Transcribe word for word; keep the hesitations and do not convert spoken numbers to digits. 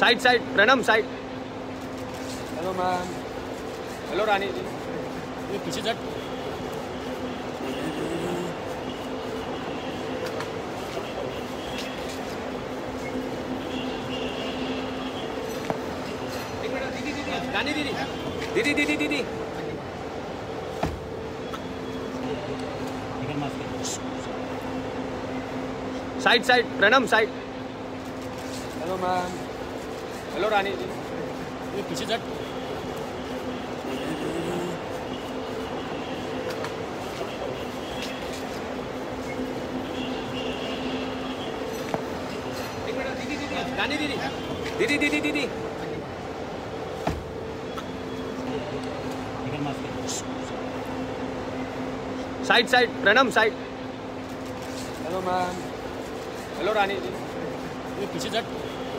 Side side प्रणम side. Hello ma'am. Hello Rani ji. ये पीछे जा। रानी दीदी दीदी दीदी दीदी साइड साइड प्रणम side. Hello ma'am. Hello Rani ji. ये पीछे जा। रानी दीदी दीदी दीदी दीदी साइड साइड प्रणम side. Hello ma'am. Hello Rani ji. ये पीछे जा।